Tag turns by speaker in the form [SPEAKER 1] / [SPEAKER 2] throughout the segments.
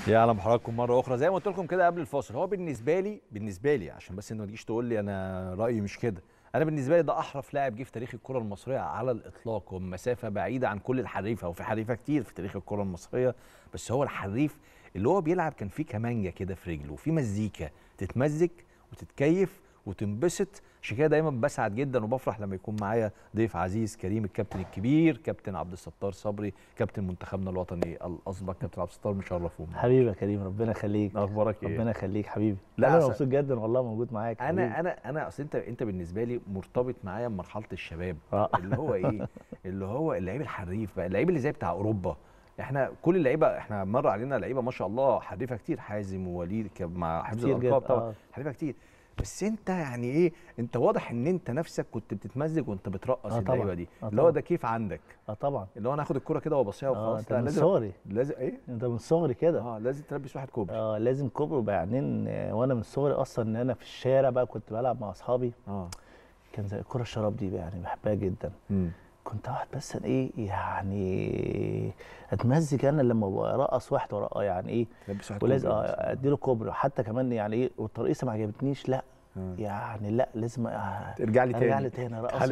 [SPEAKER 1] يا اهلا بحضراتكم مره اخرى. زي ما قلت لكم كده قبل الفاصل، هو بالنسبه لي عشان بس انت ما تجيش تقول لي انا رايي مش كده. انا بالنسبه لي ده احرف لاعب جه في تاريخ الكره المصريه على الاطلاق، ومسافه بعيده عن كل الحريفه، وفي حريفه كتير في تاريخ الكره المصريه، بس هو الحريف اللي هو بيلعب كان فيه كمانجه كده في رجله، وفي مزيكا تتمزج وتتكيف وتنبسط. عشان كده دايما بسعد جدا وبفرح لما يكون معايا ضيف عزيز كريم، الكابتن الكبير كابتن عبد الستار صبري، كابتن منتخبنا الوطني الاسبق. كابتن عبد الستار مشرفونا.
[SPEAKER 2] حبيبي يا كريم، ربنا يخليك.
[SPEAKER 1] اخبارك ايه؟
[SPEAKER 2] ربنا يخليك حبيبي.
[SPEAKER 1] لا
[SPEAKER 2] انا مبسوط جدا والله موجود معاك حبيبي.
[SPEAKER 1] انا اصل انت بالنسبه لي مرتبط معايا بمرحله الشباب.
[SPEAKER 2] اه
[SPEAKER 1] اللي هو ايه؟ اللي هو اللعيب الحريف بقى، اللعيب اللي زي بتاع اوروبا. احنا كل اللعيبه، احنا مر علينا لعيبه ما شاء الله حريفه كتير، حازم ووليد مع حفظ
[SPEAKER 2] كتير
[SPEAKER 1] الالقاب
[SPEAKER 2] جدا
[SPEAKER 1] طبعا حريفه كتير. بس انت يعني ايه؟ انت واضح ان انت نفسك كنت بتتمزج وانت بترقص اللعيبه دي، اللي هو ده كيف عندك.
[SPEAKER 2] طبعا.
[SPEAKER 1] اللي هو انا هاخد الكوره كده وابصيها وخلاص.
[SPEAKER 2] انت
[SPEAKER 1] لا
[SPEAKER 2] من
[SPEAKER 1] لازم،
[SPEAKER 2] صغري.
[SPEAKER 1] لازم ايه؟
[SPEAKER 2] انت من صغري كده.
[SPEAKER 1] لازم تلبس واحد كوبري.
[SPEAKER 2] لازم كوبري. وبعدين وانا من صغري اصلا ان انا في الشارع بقى كنت بلعب مع اصحابي. كان زي الكره الشراب دي يعني بحبها جدا. كنت واحد بس ايه يعني اتمزج انا لما برقص واحد ورقه يعني ايه. ولازم اديله كوبري حتى كمان يعني ايه. والترقيصه ما عجبتنيش لا. يعني لا لازم
[SPEAKER 1] ارجع
[SPEAKER 2] لي تاني رقص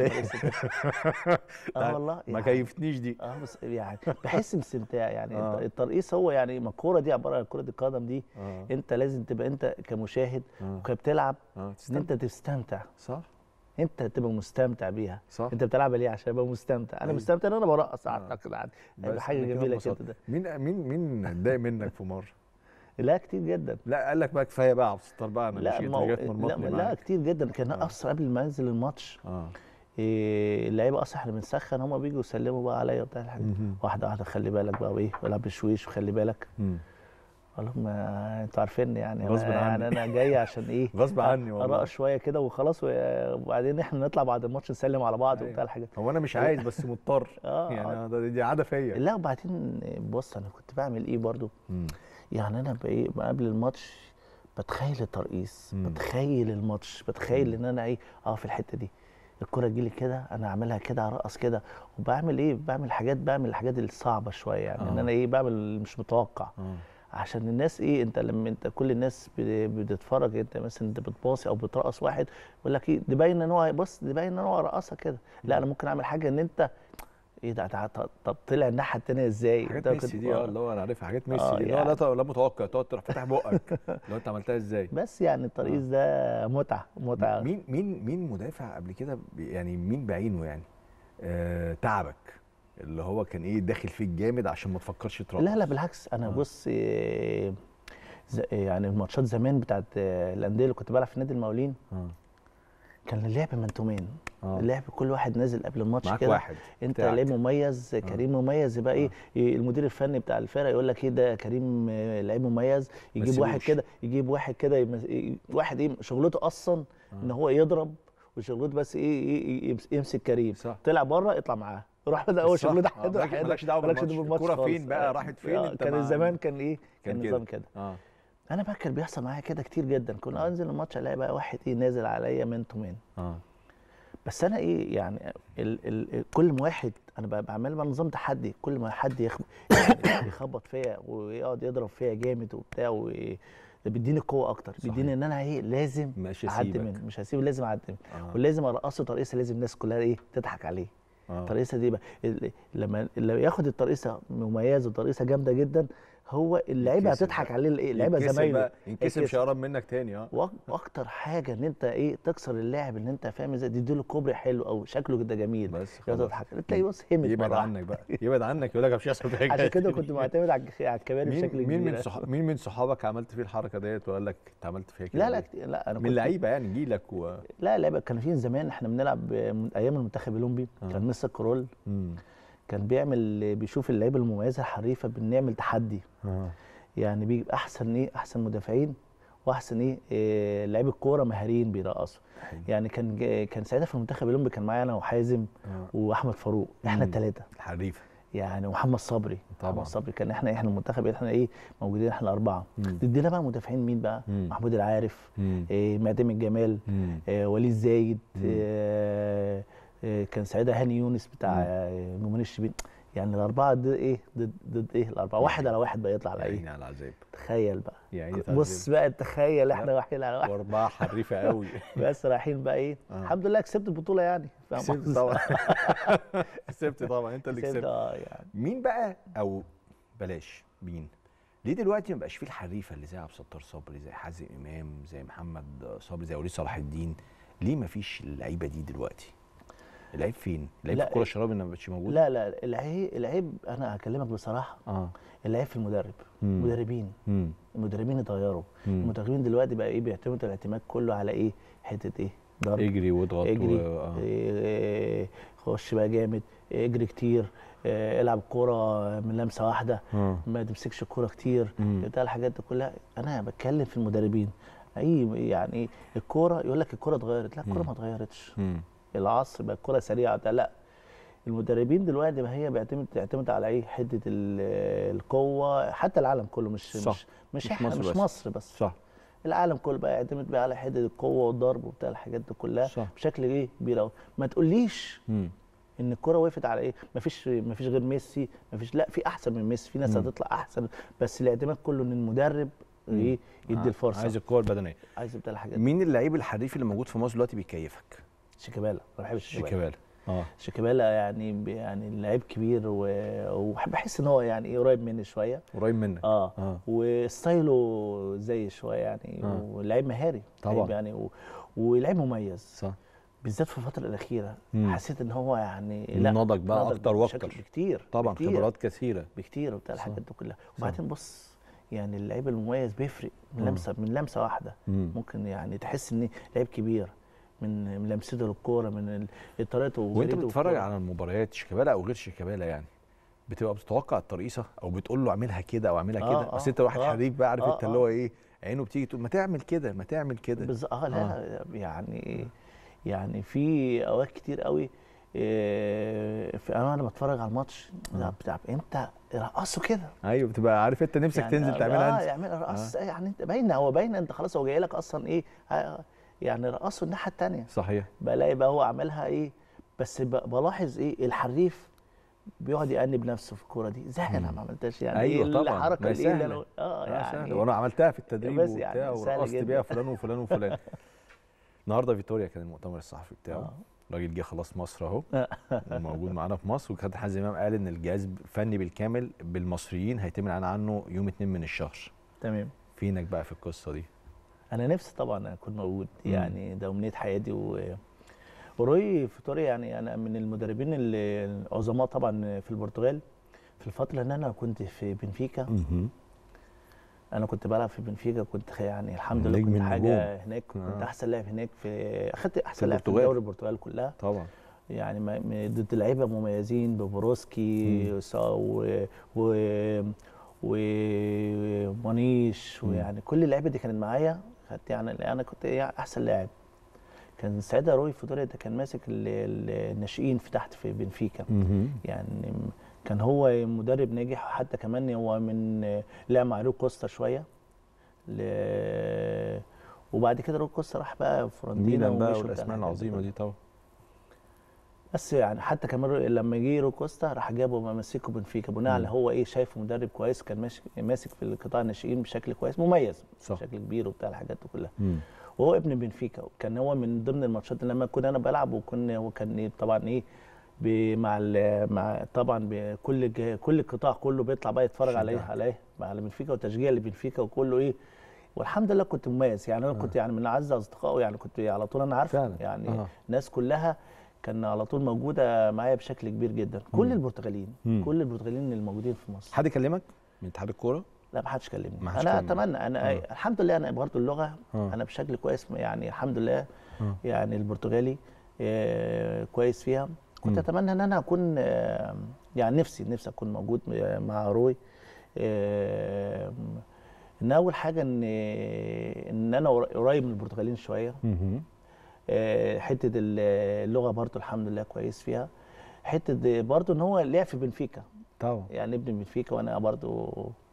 [SPEAKER 2] والله
[SPEAKER 1] ما كيفتنيش دي.
[SPEAKER 2] بس يعني بحس باستمتاع يعني. الترقيص هو يعني ما الكوره دي عباره عن كره القدم دي. انت لازم تبقى انت كمشاهد وكبتلعب ان انت تستمتع.
[SPEAKER 1] صح.
[SPEAKER 2] انت تبقى مستمتع بيها.
[SPEAKER 1] صح.
[SPEAKER 2] انت بتلعبها ليه؟ عشان ابقى مستمتع. انا مستمتع ان انا برقص. اعتقد حاجه جميله كده.
[SPEAKER 1] مين اتضايق منك في مره؟
[SPEAKER 2] لا كتير جدا.
[SPEAKER 1] لا قال لك بقى كفايه بقى عبد الستار بقى، انا
[SPEAKER 2] لا لا كتير جدا. كان اصلا قبل ما انزل الماتش اللعيبه اصلا احنا بنسخن، هم بيجوا يسلموا بقى عليا وبتاع الحاجات. واحده واحده خلي بالك بقى وايه، والعب بشويش وخلي بالك. قال لهم انتوا عارفيني يعني
[SPEAKER 1] غصب عني.
[SPEAKER 2] يعني انا جاي عشان ايه؟
[SPEAKER 1] غصب عني والله.
[SPEAKER 2] ارقص شويه كده وخلاص، وبعدين احنا نطلع بعد الماتش نسلم على بعض وبتاع الحاجات.
[SPEAKER 1] هو انا مش عايز بس مضطر. يعني دي عاده فيا.
[SPEAKER 2] لا وبعدين بص انا كنت بعمل ايه برضو. يعني انا بايه قبل الماتش بتخيل الترقيص، بتخيل الماتش، بتخيل ان انا ايه في الحته دي الكره تجيلي كده انا اعملها كده، ارقص كده. وبعمل ايه؟ بعمل الحاجات الصعبه شويه يعني. ان انا ايه بعمل مش متوقع. عشان الناس ايه، انت لما انت كل الناس بتتفرج، انت مثلا انت بتباصي او بترقص واحد يقول لك ايه دي باين ان هو بص، دي باين ان هو رقصها كده. لا انا ممكن اعمل حاجه ان انت ايه ده. طب طلع الناحيه الثانيه ازاي؟
[SPEAKER 1] حاجات ميسي دي اللي هو انا عارفها، حاجات ميسي دي اللي هو لا متوقع، تقعد تروح فاتح بقك لو انت عملتها ازاي.
[SPEAKER 2] بس يعني الترقيص ده متعه.
[SPEAKER 1] مين مدافع قبل كده يعني مين بعينه يعني تعبك اللي هو كان ايه داخل فيك جامد عشان ما تفكرش ترقص؟
[SPEAKER 2] لا بالعكس انا بص يعني الماتشات زمان بتاعت الانديه اللي كنت بلعب في نادي المقاولين كان اللعب منتومين. اللعب كل واحد نازل قبل الماتش كده.
[SPEAKER 1] واحد
[SPEAKER 2] انت لعيب مميز، كريم مميز، يبقى ايه المدير الفني بتاع الفرقه يقول لك ايه ده كريم لعيب مميز، يجيب واحد كده، واحد ايه شغلته اصلا ان هو يضرب، وشغلته بس ايه يمسك كريم.
[SPEAKER 1] صح.
[SPEAKER 2] طلع بره اطلع معاه، روح بقى هو شغله ده.
[SPEAKER 1] مالكش دعوه بالماتش. الكوره فين بقى راحت فين؟ انت
[SPEAKER 2] كان زمان كان ايه؟ كان نظام كده. انا بقى كان بيحصل معايا كده كتير جدا. كنا انزل الماتش الاقي بقى واحد ايه نازل عليا مان تو مان. بس انا ايه يعني كل ما واحد انا بعمل بقى نظام تحدي، كل ما حد يعني يخبط فيا ويقعد يضرب فيا جامد وبتاع بيديني قوه اكتر. بيديني ان انا ايه لازم اعدي منه، مش هسيبه، لازم اعدي منه. ولازم ارقصه ترقيصه لازم الناس كلها ايه تضحك عليه. الترقيصه دي بقى لما ياخد الترقيصه مميزه وترقيصه جامده جدا، هو اللعيبه هتضحك عليه. ايه اللعيبه زمايله
[SPEAKER 1] ينكسب مش هيقرب منك تاني.
[SPEAKER 2] واكتر حاجه ان انت ايه تكسر اللاعب، ان انت فاهم ازاي تديله كوبري حلو او شكله كده جميل
[SPEAKER 1] بس
[SPEAKER 2] تضحك تلاقي بص همت
[SPEAKER 1] يبعد عنك بقى، يبعد عنك يقول لك مش هيحصل في حاجه.
[SPEAKER 2] عشان كده كنت معتمد على الكباري بشكل كبير.
[SPEAKER 1] مين من صحابك عملت فيه الحركه ديت وقال لك انت عملت فيها كده؟
[SPEAKER 2] لا انا
[SPEAKER 1] من لعيبه يعني جيلك
[SPEAKER 2] لا لعيبه كان في زمان احنا بنلعب ايام المنتخب الاولمبي. كان مستر كرول كان بيشوف اللعيبه المميزه الحريفه، بنعمل تحدي. يعني بيجيب احسن مدافعين واحسن لعيب الكوره مهاريين بيرقصوا. يعني كان ساعتها في المنتخب الاولمبي كان معايا انا وحازم واحمد فاروق، احنا الثلاثه
[SPEAKER 1] الحريفه
[SPEAKER 2] يعني، ومحمد صبري.
[SPEAKER 1] طبعا
[SPEAKER 2] محمد صبري كان احنا المنتخب احنا موجودين احنا الاربعه. ضدنا بقى مدافعين مين بقى؟ محمود العارف، معتمد الجمال، وليد زايد، كان ساعتها هاني يونس بتاع جمهوريه الشبين. يعني الاربعه ضد ايه، ضد ايه الاربعه، واحد على واحد بقى يطلع على ايه؟
[SPEAKER 1] يعني على العذاب.
[SPEAKER 2] تخيل بقى
[SPEAKER 1] يعني
[SPEAKER 2] بص بقى، تخيل احنا واحد على واحد
[SPEAKER 1] واربعه حريفه قوي
[SPEAKER 2] بس رايحين بقى ايه. الحمد لله كسبت البطوله يعني،
[SPEAKER 1] كسبت طبعا كسبت طبعا، انت اللي كسبت.
[SPEAKER 2] يعني
[SPEAKER 1] مين بقى، او بلاش مين، ليه دلوقتي ما بقاش فيه الحريفه اللي زي عبد الستار صبري، زي حازم امام، زي محمد صبري، زي وليد صلاح الدين؟ ليه ما فيش اللعيبه دي دلوقتي؟ العيب فين؟ العيب في الكره الشرابي انها ما بقتش موجوده؟
[SPEAKER 2] لا العيب انا هكلمك بصراحه. العيب في المدرب. المدربين اتغيروا. المدربين دلوقتي بقى ايه، بيعتمدوا الاعتماد كله على ايه، حته ايه، ضرب،
[SPEAKER 1] اجري واضغط،
[SPEAKER 2] اجري خش بقى جامد، اجري كتير، العب الكوره من لمسه واحده، ما تمسكش الكوره كتير، بتاع الحاجات دي كلها. انا بتكلم في المدربين. يعني ايه الكوره، يقول لك الكوره اتغيرت. لا، الكوره ما اتغيرتش. العصر بقى الكوره سريعه. لا، المدربين دلوقتي ما هي بتعتمد على ايه، حته القوه. حتى العالم كله مش مصر بس.
[SPEAKER 1] صح.
[SPEAKER 2] العالم كله بقى يعتمد بقى على حته القوه والضرب وبتاع الحاجات دي كلها.
[SPEAKER 1] صح.
[SPEAKER 2] بشكل ايه كبير قوي. ما تقوليش ان الكره وقفت على ايه، ما فيش غير ميسي، ما فيش، لا، في احسن من ميسي، في ناس هتطلع احسن، بس الاعتماد كله ان المدرب ايه يدي الفرصه.
[SPEAKER 1] عايز القوه البدنيه،
[SPEAKER 2] عايز بتاع الحاجات.
[SPEAKER 1] مين اللعيب الحريف اللي موجود في مصر دلوقتي بيكيفك؟
[SPEAKER 2] شيكابالا. انا بحب
[SPEAKER 1] شيكابالا.
[SPEAKER 2] شيكابالا يعني لعيب كبير، وبحس ان هو يعني ايه، قريب مني شويه.
[SPEAKER 1] قريب منك.
[SPEAKER 2] وستايله زي شويه يعني. ولعيب مهاري
[SPEAKER 1] طبعا
[SPEAKER 2] يعني، ولعيب مميز.
[SPEAKER 1] صح.
[SPEAKER 2] بالذات في الفتره الاخيره حسيت ان هو يعني
[SPEAKER 1] نضج بقى اكتر واكتر
[SPEAKER 2] بكتير.
[SPEAKER 1] طبعا بكتير. خبرات كثيره
[SPEAKER 2] بكتير وبتاع الحاجات دي كلها. وبعدين بص، يعني اللعيب المميز بيفرق من لمسه واحده. ممكن يعني تحس ان لعيب كبير من لمسته للكوره، من طريقته.
[SPEAKER 1] وانت بتتفرج على المباريات، شيكابالا او غير شيكابالا، يعني بتبقى بتتوقع الترقيصه او بتقول له اعملها كده او اعملها كده؟ بس انت واحد حريف بقى، عارف انت اللي هو ايه، عينه بتيجي تقول ما تعمل كده، ما تعمل كده.
[SPEAKER 2] لا يعني في اوقات كتير قوي. انا بتفرج على الماتش بتاع انت رقصه كده.
[SPEAKER 1] ايوه، بتبقى عارف انت نفسك يعني تنزل تعملها انت.
[SPEAKER 2] يعمل رقص. يعني انت باينه انت خلاص، هو جاي لك اصلا ايه، يعني رقصه الناحيه الثانيه.
[SPEAKER 1] صحيح.
[SPEAKER 2] بلاقي بقى هو عملها ايه، بس بلاحظ ايه، الحريف بيقعد يأنب نفسه في الكوره دي. ازاي انا ما عملتش يعني؟
[SPEAKER 1] ايوه
[SPEAKER 2] إيه
[SPEAKER 1] طبعا
[SPEAKER 2] الحركه
[SPEAKER 1] دي اللي انا
[SPEAKER 2] يعني
[SPEAKER 1] وانا عملتها في التدريب
[SPEAKER 2] بس
[SPEAKER 1] وبتاع،
[SPEAKER 2] يعني
[SPEAKER 1] ورقصت بيها فلان وفلان وفلان. النهارده فيتوريا كان المؤتمر الصحفي بتاعه. الراجل جه خلاص مصر اهو وموجود معانا في مصر. وكابتن حازم امام قال ان الجهاز الفني بالكامل بالمصريين هيتم الاعلان عنه يوم 2 من الشهر.
[SPEAKER 2] تمام.
[SPEAKER 1] فينك بقى في القصه دي؟
[SPEAKER 2] انا نفسي طبعا اكون موجود. يعني ده امنيه حياتي. وروي فيتوريا يعني انا من المدربين العظماء طبعا في البرتغال. في الفتره اللي انا كنت في بنفيكا، انا كنت بلعب في بنفيكا، كنت يعني الحمد لله كنت حاجه هناك. كنت احسن لاعب هناك، اخدت احسن لاعب في دوري البرتغال كلها
[SPEAKER 1] طبعا.
[SPEAKER 2] يعني ضد لعيبه مميزين، ببروسكي ومانيش، ويعني كل اللعيبه دي كانت معايا. خدت يعني انا كنت احسن لاعب. كان ساعتها روي فيتوريا ده كان ماسك الناشئين في تحت في بنفيكا. يعني كان هو مدرب ناجح. حتى كمان هو من لعب مع روي كوستا شويه. وبعد كده روي كوستا راح بقى فرونتينا
[SPEAKER 1] بقى والاسماء العظيمه دي طبعا.
[SPEAKER 2] بس يعني حتى كمان لما جه روي كوستا راح جابه ومسكه بنفيكا بناء على هو ايه، شايفه مدرب كويس، كان ماسك في القطاع الناشئين بشكل كويس، مميز. صح. بشكل كبير وبتاع الحاجات دي كلها. وهو ابن بنفيكا. كان هو من ضمن الماتشات لما كنا انا بلعب، وكان طبعا ايه مع طبعا كل القطاع كله بيطلع بقى يتفرج على بنفيكا وتشجيع لبنفيكا وكله ايه. والحمد لله كنت مميز. يعني انا كنت يعني من اعز اصدقائه. يعني كنت على طول انا عارف يعني الناس كلها كان على طول موجوده معايا بشكل كبير جدا. كل البرتغاليين كل البرتغاليين الموجودين في مصر.
[SPEAKER 1] حد كلمك من اتحاد الكوره؟
[SPEAKER 2] لا، ما حدش كلمني. انا اتمنى الحمد لله انا برضه اللغه انا بشكل كويس يعني الحمد لله. يعني البرتغالي كويس فيها. كنت اتمنى ان انا اكون يعني نفسي اكون موجود مع روي. ان اول حاجه ان انا قريب من البرتغاليين شويه. حته اللغه برضه الحمد لله كويس فيها. حته برضه ان هو لعب في بنفيكا
[SPEAKER 1] طبعا.
[SPEAKER 2] يعني ابن بنفيكا. وانا برضه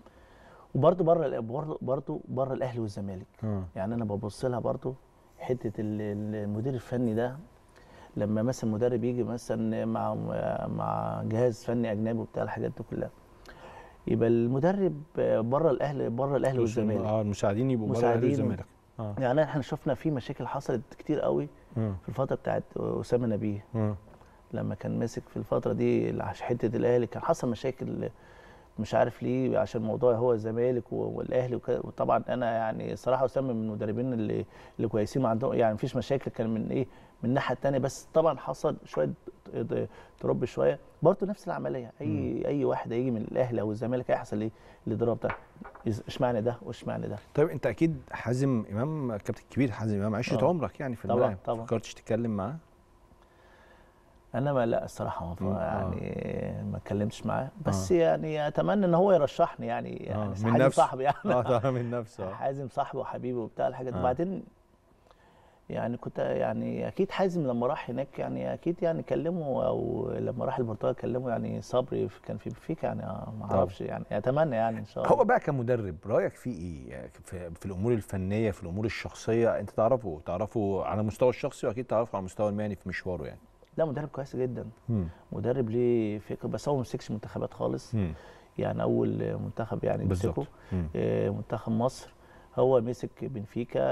[SPEAKER 2] بره الاهلي والزمالك. يعني انا ببص لها برضه حته المدير الفني ده. لما مثلا مدرب يجي مثلا مع جهاز فني اجنبي وبتاع الحاجات دي كلها، يبقى المدرب بره الاهلي والزمالك،
[SPEAKER 1] المساعدين يبقوا بره الاهلي والزمالك.
[SPEAKER 2] يعني احنا شفنا في مشاكل حصلت كتير قوي في الفتره بتاعت اسامه نبيه لما كان ماسك في الفتره دي حته الاهلي، كان حصل مشاكل مش عارف ليه، عشان موضوع هو الزمالك والاهلي وطبعا انا يعني صراحه اسامه من المدربين اللي كويسين، ما عندهم يعني مفيش مشاكل، كان من ايه من الناحيه الثانيه، بس طبعا حصل شويه تربي شويه برضه نفس العمليه. اي واحد هيجي من الاهلي او الزمالك هيحصل ايه الاضراب ده، اشمعنى ده واشمعنى ده.
[SPEAKER 1] طيب انت اكيد حازم امام كابتن كبير، حازم امام عشره عمرك يعني في الملاعب،
[SPEAKER 2] طبعا
[SPEAKER 1] فكرتش تتكلم معاه؟
[SPEAKER 2] انا ما لا الصراحه يعني ما اتكلمتش معاه، بس يعني اتمنى ان هو يرشحني يعني
[SPEAKER 1] من
[SPEAKER 2] حازم صاحبي يعني
[SPEAKER 1] طبعا من نفسه
[SPEAKER 2] حازم صاحبي وحبيبي وبتاع الحاجات دي. وبعدين يعني كنت يعني اكيد حازم لما راح هناك يعني اكيد يعني كلمه، او لما راح البرتغال كلمه يعني صبري كان في بنفيكا يعني ما اعرفش يعني اتمنى يعني ان شاء الله.
[SPEAKER 1] هو بقى كمدرب رايك فيه ايه يعني في الامور الفنيه، في الامور الشخصيه؟ انت تعرفه على المستوى الشخصي، واكيد تعرفه على المستوى المهني في مشواره يعني.
[SPEAKER 2] لا مدرب كويس جدا. مدرب ليه فكر، بس هو ما مسكش منتخبات خالص. يعني اول منتخب يعني مسكه منتخب مصر، هو مسك بنفيكا.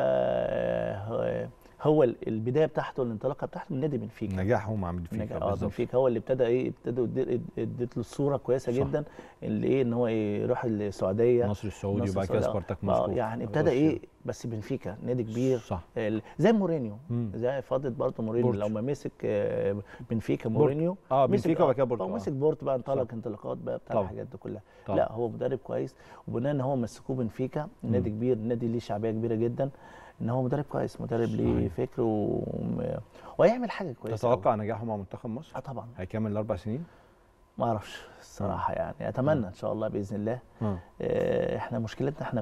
[SPEAKER 2] هو البدايه بتاعته الانطلاقه بتاعته من نادي بنفيكا،
[SPEAKER 1] نجاحه مع بنفيكا بالظبط.
[SPEAKER 2] بنفيكا هو اللي ابتدوا اديت له الصوره كويسه جدا، اللي ان هو يروح السعوديه،
[SPEAKER 1] النصر السعودي، وبعد كده سبارتاك موسكو،
[SPEAKER 2] يعني ابتدى بس بنفيكا نادي كبير
[SPEAKER 1] صح.
[SPEAKER 2] زي مورينيو، زي فاضل برضه مورينيو لما مسك بنفيكا مورينيو
[SPEAKER 1] بنفيكا وبعد كده بورتو،
[SPEAKER 2] هو مسك بورتو بقى، انطلق انطلاقات بقى بتاع الحاجات دي كلها. لا هو مدرب كويس، وبناء ان هو مسكوه بنفيكا نادي كبير، نادي ليه شعبيه كبيره جدا، ان هو مدرب كويس، مدرب ليه فكر وهيعمل حاجه كويسه.
[SPEAKER 1] تتوقع نجاحه مع منتخب مصر؟
[SPEAKER 2] طبعا.
[SPEAKER 1] هيكمل ال4 سنين؟
[SPEAKER 2] ما اعرفش الصراحه يعني اتمنى ان شاء الله باذن الله. احنا مشكلتنا احنا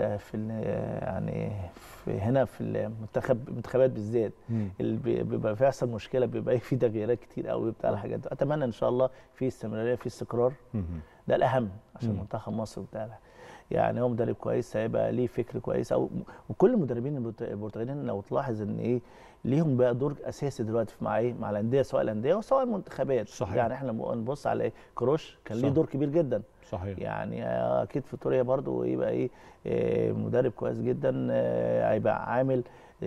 [SPEAKER 2] يعني هنا في المنتخبات بالذات اللي بيبقى بيحصل مشكله، بيبقى في تغييرات كتير قوي بتاع الحاجات دي. اتمنى ان شاء الله في استمراريه، في استقرار، ده الاهم عشان منتخب مصر وبتاع. يعني هو مدرب كويس، هيبقى ليه فكر كويس، وكل المدربين البرتغاليين لو تلاحظ ان ليهم بقى دور اساسي دلوقتي مع الانديه، سواء الانديه وسواء المنتخبات.
[SPEAKER 1] صحيح.
[SPEAKER 2] يعني احنا نبص على كروش كان ليه دور كبير جدا.
[SPEAKER 1] صحيح.
[SPEAKER 2] يعني اكيد فيتوريا برضو يبقى مدرب كويس جدا، هيبقى عامل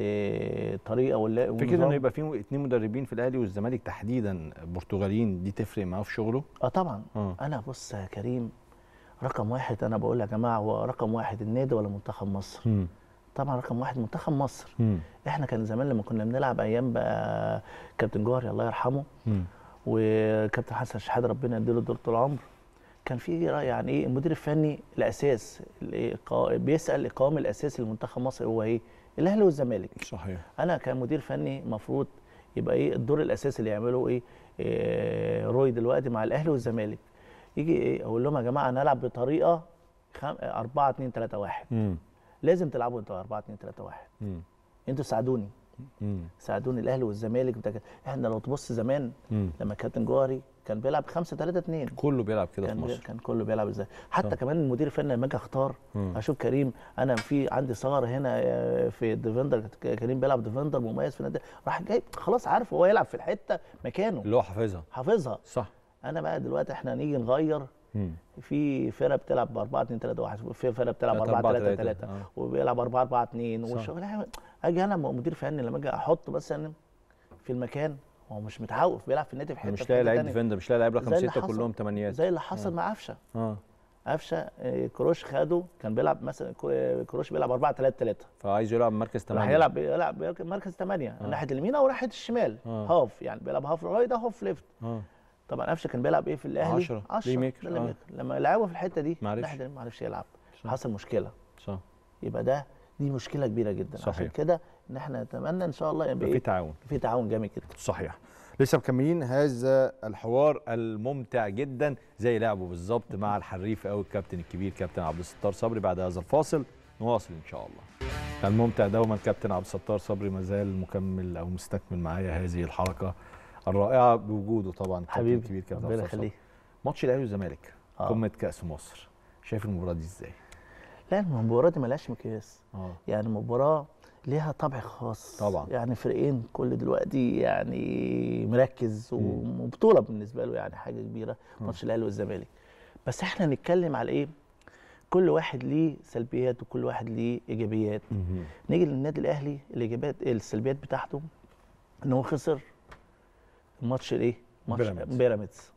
[SPEAKER 2] طريقه ولا
[SPEAKER 1] فكره انه يبقى في 2 مدربين في الاهلي والزمالك تحديدا برتغاليين، دي تفرق معاه في شغله؟
[SPEAKER 2] طبعا. انا بص يا كريم، رقم واحد انا بقول يا جماعه، هو رقم واحد النادي ولا منتخب مصر؟ طبعا رقم واحد منتخب مصر. احنا كان زمان لما كنا بنلعب ايام بقى كابتن جوهري الله يرحمه وكابتن حسن شحاته ربنا يديله طول العمر، كان في يعني المدير الفني الاساس بيسال القوام الاساسي لمنتخب مصر هو الاهلي والزمالك.
[SPEAKER 1] صحيح.
[SPEAKER 2] انا كمدير فني المفروض يبقى الدور الاساسي اللي يعمله روي دلوقتي مع الاهلي والزمالك، يجي اقول لهم يا جماعه انا هلعب بطريقه 4-2-3-1. لازم تلعبوا انتوا 4-2-3-1. انتوا ساعدوني. ساعدوني الاهلي والزمالك. احنا لو تبص زمان لما كابتن جوهري كان بيلعب 5-3-2،
[SPEAKER 1] كله بيلعب كده في مصر،
[SPEAKER 2] كان كله بيلعب ازاي. حتى كمان المدير الفني لما اجي اختار اشوف كريم، انا عندي ثغره هنا في ديفندر، كريم بيلعب ديفندر مميز في النادي، راح جاي خلاص عارف هو يلعب في الحته مكانه
[SPEAKER 1] اللي هو حافظها. صح.
[SPEAKER 2] انا بقى دلوقتي احنا نيجي نغير، في فرقه بتلعب ب 4-2-3-1، وفي فرقه بتلعب 4-3-3 وبيلعب 4-4-2 والشغل. اجي انا مدير فني لما اجي احط مثلا في المكان، هو مش متعود بيلعب في النادي في حته،
[SPEAKER 1] مش لاقي لعيب ديفندر، مش لاقي لعيب رقم 6 كلهم 8.
[SPEAKER 2] زي اللي حصل مع قفشه. قفشه كروش خده، كان بيلعب مثلا كروش بيلعب 4-3-3،
[SPEAKER 1] فعايز يلعب مركز 8،
[SPEAKER 2] راح يلعب مركز 8 ناحيه اليمين او ناحيه الشمال. هاف يعني بيلعب هاف رايت او هاف ليفت. طبعا قفشه كان بيلعب في الاهلي 10 لما لعبه في الحته دي ناحيه ما عرفش يلعب. حصل مشكله.
[SPEAKER 1] صح.
[SPEAKER 2] يبقى دي مشكله كبيره جدا.
[SPEAKER 1] صحيح.
[SPEAKER 2] عشان كده ان احنا نتمنى ان شاء الله يبقى في تعاون جامد جدا.
[SPEAKER 1] صحيح. لسه مكملين هذا الحوار الممتع جدا زي لعبه بالظبط مع الحريف قوي الكابتن الكبير كابتن عبد الستار صبري. بعد هذا الفاصل نواصل ان شاء الله. الممتع دوما كابتن عبد الستار صبري ما زال مكمل او مستكمل معايا هذه الحلقه الرائعه بوجوده طبعا
[SPEAKER 2] الكابتن
[SPEAKER 1] الكبير كابتن عبد الستار. ماتش الاهلي والزمالك قمه كاس مصر، شايف المباراه دي ازاي؟
[SPEAKER 2] لا المباراه دي مالهاش مقياس. يعني المباراه ليها طابع خاص
[SPEAKER 1] طبعا.
[SPEAKER 2] يعني فريقين كل دلوقتي يعني مركز وبطوله بالنسبه له يعني حاجه كبيره ماتش الاهلي والزمالك. بس احنا نتكلم على ايه؟ كل واحد ليه سلبيات وكل واحد ليه ايجابيات. نيجي للنادي الاهلي، الايجابيات السلبيات بتاعته ان هو خسر الماتش الايه؟ ماتش بيراميدز.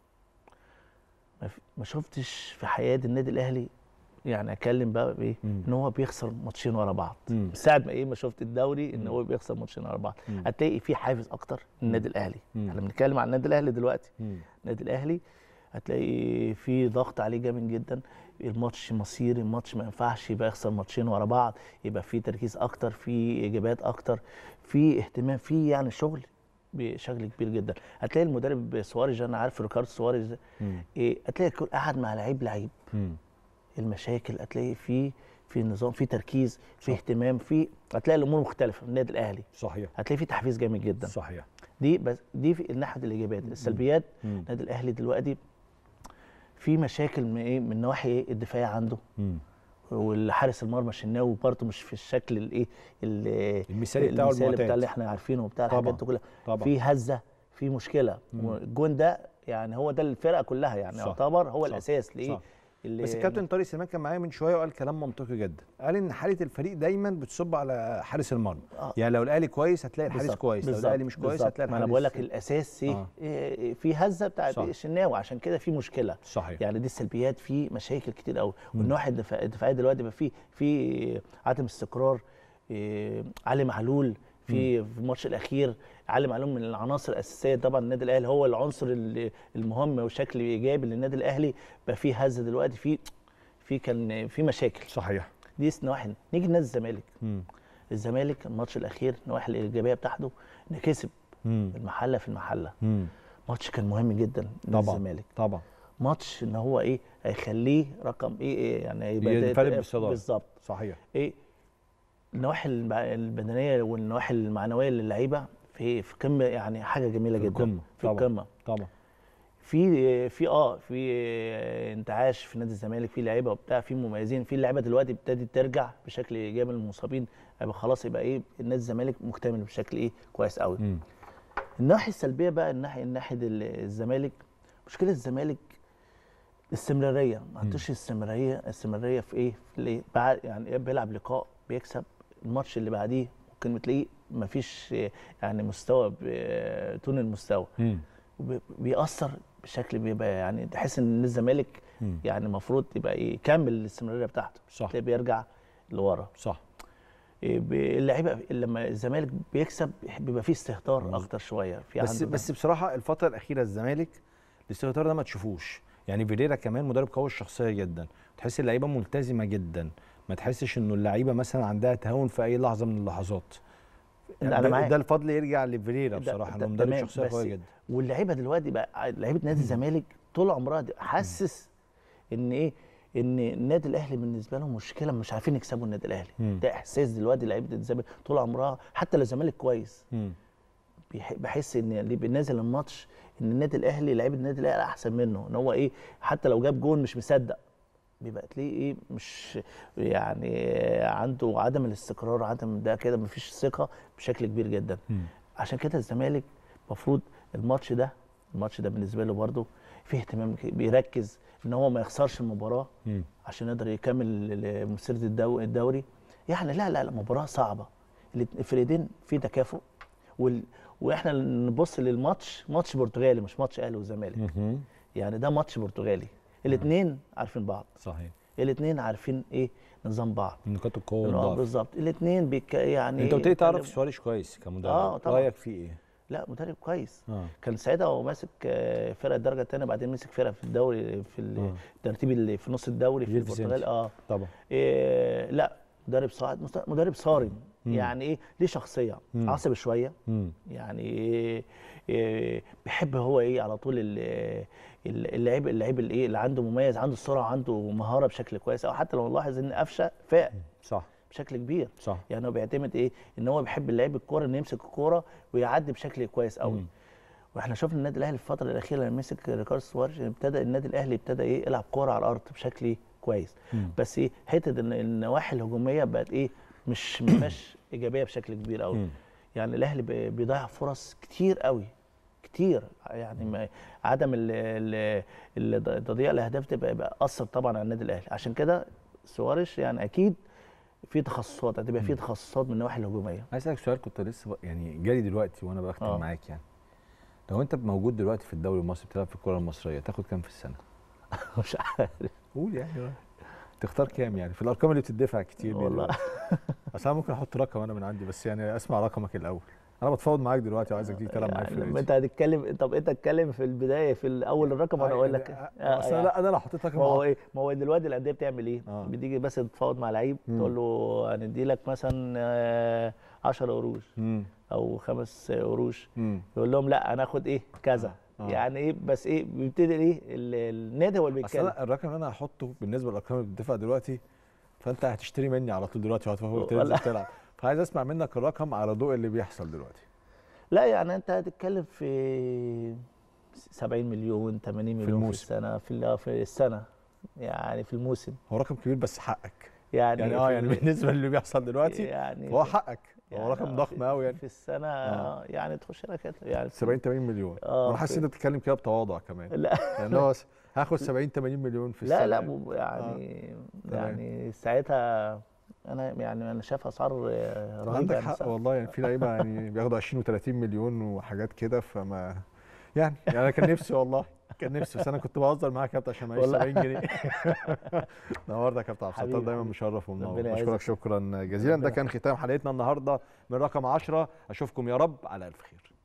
[SPEAKER 2] ما شفتش في حياه النادي الاهلي يعني اتكلم بقى بايه؟ ان هو بيخسر ماتشين ورا بعض. من ساعه ما ما شفت الدوري ان هو بيخسر ماتشين ورا بعض. هتلاقي في حافز اكتر النادي الاهلي. احنا بنتكلم عن النادي الاهلي دلوقتي. النادي الاهلي هتلاقي في ضغط عليه جامد جدا. الماتش مصيري، الماتش ما ينفعش يبقى يخسر ماتشين ورا بعض، يبقى في تركيز اكتر، في اجابات اكتر، في اهتمام، في يعني شغل بشكل كبير جدا. هتلاقي المدرب سواريز، انا عارف ريكاردو سواريز، هتلاقي قاعد مع لعيب المشاكل، هتلاقي في نظام، في تركيز، في اهتمام، في هتلاقي الامور مختلفه. النادي الاهلي
[SPEAKER 1] صحيح
[SPEAKER 2] هتلاقي في تحفيز جامد جدا.
[SPEAKER 1] صحيح.
[SPEAKER 2] دي في ناحيه الايجابيات. السلبيات النادي الاهلي دلوقتي في مشاكل من من النواحي الدفاعيه عنده. والحارس المرمى الشناوي برضه مش في الشكل
[SPEAKER 1] المثالي بتاعه
[SPEAKER 2] بتاع اللي احنا عارفينه وبتاع الحاجات دي كلها. في هزه، في مشكله. الجون ده يعني هو ده الفرقه كلها يعني يعتبر هو الاساس ليه.
[SPEAKER 1] بس الكابتن طارق سليمان كان معايا من شويه وقال كلام منطقي جدا. قال ان حاله الفريق دايما بتصب على حارس المرمى. يعني لو الاهلي كويس هتلاقي الحارس كويس، لو الاهلي مش كويس هتلاقي الحارس.
[SPEAKER 2] ما انا بقول لك الاساس في هزه بتاعت الشناوي، عشان كده في مشكله.
[SPEAKER 1] صحيح.
[SPEAKER 2] يعني دي السلبيات، في مشاكل كتير قوي. والنواحي الدفاعيه دلوقتي بقى في عدم استقرار. علي معلول في الماتش الاخير، علي معلول من العناصر الاساسيه. طبعا النادي الاهلي هو العنصر المهم وشكل ايجابي للنادي الاهلي. بقى في هزه دلوقتي، كان في مشاكل.
[SPEAKER 1] صحيح.
[SPEAKER 2] دي نواحي. نيجي لنادي الزمالك. الزمالك الماتش الاخير النواحي الايجابيه بتاعته ان كسب المحله في المحله. ماتش كان مهم جدا للزمالك.
[SPEAKER 1] طبعا
[SPEAKER 2] ماتش ان هو هيخليه رقم يعني
[SPEAKER 1] ينفرد بالصداره.
[SPEAKER 2] بالظبط.
[SPEAKER 1] صحيح.
[SPEAKER 2] النواحي البدنيه والنواحي المعنويه للعيبه في قمه، يعني حاجه جميله جدا. في القمه
[SPEAKER 1] طبعا.
[SPEAKER 2] في انتعاش في نادي الزمالك، في لعيبه وبتاع، في مميزين، في اللعيبه دلوقتي ابتدت ترجع بشكل ايجابي. المصابين يبقى خلاص، يبقى النادي الزمالك مكتمل بشكل كويس قوي. الناحيه السلبيه بقى، الناحيه الزمالك، مشكله الزمالك الاستمراريه. ما عندوش استمراريه في بعد يعني بيلعب لقاء بيكسب، الماتش اللي بعديه ممكن بتلاقيه ما فيش يعني مستوى طول المستوى. بيأثر بشكل بيبقى يعني تحس ان الزمالك يعني المفروض يبقى يكمل الاستمراريه بتاعته.
[SPEAKER 1] صح.
[SPEAKER 2] تلاقيه بيرجع لورا.
[SPEAKER 1] صح.
[SPEAKER 2] اللعيبه لما الزمالك بيكسب بيبقى فيه استهتار اكتر شويه في
[SPEAKER 1] بس بصراحه الفتره الاخيره الزمالك الاستهتار ده ما تشوفوش. يعني فيريرا كمان مدرب قوي الشخصيه جدا، تحس اللعيبه ملتزمه جدا، ما تحسش انه اللعيبه مثلا عندها تهاون في اي لحظه من اللحظات. يعني ده الفضل يرجع لفيريرا بصراحه، انه مدرب شخصيه قويه جدا.
[SPEAKER 2] واللعيبه دلوقتي بقى لعيبه نادي الزمالك طول عمرها حاسس ان ان النادي الاهلي بالنسبه لهم مشكله، مش عارفين يكسبوا النادي الاهلي. ده احساس دلوقتي لعيبه الزمالك طول عمرها، حتى لو الزمالك كويس بحس ان اللي بينزل الماتش ان النادي الاهلي، لعيبه النادي الاهلي احسن منه، ان هو حتى لو جاب جون مش مصدق، بيبقى تلاقيه مش يعني عنده عدم الاستقرار، عدم ده كده، مفيش ثقه بشكل كبير جدا. عشان كده الزمالك المفروض الماتش ده بالنسبه له برده فيه اهتمام، بيركز ان هو ما يخسرش المباراه عشان يقدر يكمل مسيره الدوري. يعني لا مباراه صعبه، الفريقين في تكافؤ، واحنا نبص للماتش ماتش برتغالي، مش ماتش اهلي وزمالك. يعني ده ماتش برتغالي، الاثنين عارفين بعض.
[SPEAKER 1] صحيح.
[SPEAKER 2] الاثنين عارفين نظام بعض،
[SPEAKER 1] نقاط القوه والضعف.
[SPEAKER 2] بالظبط. الاثنين يعني
[SPEAKER 1] انت قلت لي تعرف سواريز كويس كمدرب. رايك فيه ايه؟
[SPEAKER 2] لا مدرب كويس. كان ساعتها هو ماسك فرقه الدرجه الثانيه، بعدين مسك فرقه في الدوري في الترتيب اللي في نص الدوري في البرتغال.
[SPEAKER 1] طبعا.
[SPEAKER 2] لا مدرب صاعد، مدرب صارم. يعني ليه شخصيه، عصبي شويه. يعني بيحب هو على طول اللعيب اللي عنده مميز، عنده السرعه، عنده مهاره بشكل كويس. او حتى لو نلاحظ ان قفشه فاق
[SPEAKER 1] صح
[SPEAKER 2] بشكل كبير.
[SPEAKER 1] صح.
[SPEAKER 2] يعني هو بيعتمد ان هو بيحب اللعيب الكوره، انه يمسك الكوره ويعدي بشكل كويس قوي. واحنا شفنا النادي الاهلي في الفتره الاخيره لما مسك ريكاردو سواريز، النادي الاهلي ابتدى يلعب كوره على الارض بشكل كويس. بس حته ان النواحي الهجوميه بقت مش ايجابيه بشكل كبير قوي. يعني الاهلي بيضيع فرص كتير قوي كتير، يعني عدم تضييع الاهداف تبقى اثر طبعا على النادي الاهلي. عشان كده سواريش يعني اكيد في تخصصات، هتبقى في تخصصات من النواحي الهجوميه.
[SPEAKER 1] عايز اسالك سؤال كنت لسه يعني جالي دلوقتي وانا بختم معاك. يعني لو انت موجود دلوقتي في الدوري المصري بتلعب في الكره المصريه تاخد كام في السنه؟
[SPEAKER 2] مش عارف،
[SPEAKER 1] قول يعني تختار كام يعني في الارقام اللي بتدفع كتير دي
[SPEAKER 2] والله.
[SPEAKER 1] بس انا ممكن احط رقم انا من عندي، بس يعني اسمع رقمك الاول. انا بتفاوض معاك دلوقتي وعايزك تيجي تلعب معايا في
[SPEAKER 2] الفرقه. لما انت هتتكلم، طب انت اتكلم في البدايه في الاول الرقم وانا اقول لك.
[SPEAKER 1] اصل لا انا لو حطيت رقم
[SPEAKER 2] ما هو ايه، ما هو دلوقتي الانديه بتعمل ايه؟ بتيجي بس تتفاوض مع لعيب تقول له هندي لك مثلا 10 قروش او 5 قروش، يقول لهم لا انا هاخد ايه كذا. يعني ايه بس ايه بيبتدي ايه النادي هو اللي بيتكلم.
[SPEAKER 1] اصل الرقم اللي انا هحطه بالنسبه للارقام اللي بتدفع دلوقتي، فانت هتشتري مني على طول دلوقتي وهتنزل تلعب، فعايز اسمع منك الرقم على ضوء اللي بيحصل دلوقتي.
[SPEAKER 2] لا يعني انت هتتكلم في 70 مليون 80 مليون في السنه، في السنه يعني في الموسم.
[SPEAKER 1] هو رقم كبير بس حقك
[SPEAKER 2] يعني
[SPEAKER 1] يعني بالنسبه للي بيحصل دلوقتي يعني هو حقك.
[SPEAKER 2] يعني
[SPEAKER 1] هو رقم ضخم قوي يعني
[SPEAKER 2] في السنه. يعني تخش لك يعني
[SPEAKER 1] 70 80 مليون. انا حاسس ان انت بتتكلم كده بتواضع كمان.
[SPEAKER 2] لا
[SPEAKER 1] يعني هو هاخد 70 80 مليون في السنه.
[SPEAKER 2] لا يعني يعني ساعتها انا شايف اسعار رهيبه.
[SPEAKER 1] عندك حق والله. يعني في لعيبه يعني بياخدوا 20 و30 مليون وحاجات كده، فما يعني انا كان نفسي والله كان نفسي، بس انا كنت بهزر معاك يا كابتن عشان معيش 70 جنيه. نورتك يا كابتن عبد الستار، دايما مشرف ومنور. بشكرك شكرا جزيلا. ده كان ختام حلقتنا النهارده من رقم 10. اشوفكم يا رب على الف خير.